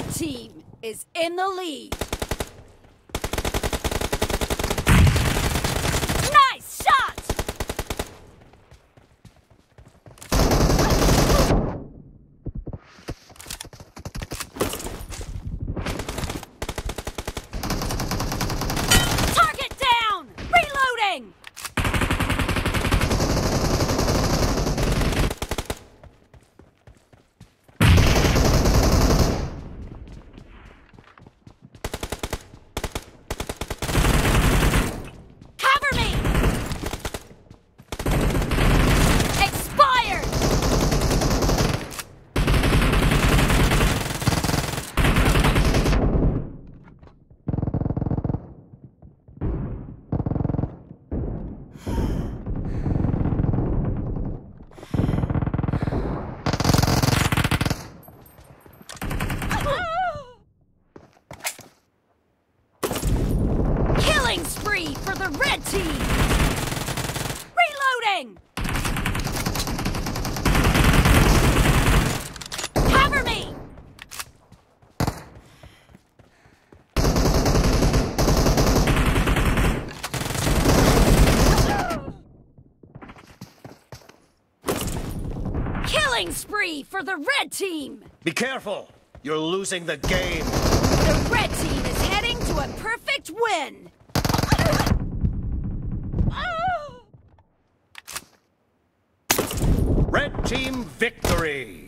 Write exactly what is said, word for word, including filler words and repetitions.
red team is in the lead. Nice shot! Target down! Reloading! Killing spree for the red team! Reloading! Cover me! Killing spree for the red team! Be careful! You're losing the game! The red team is heading to a perfect win! Red team victory!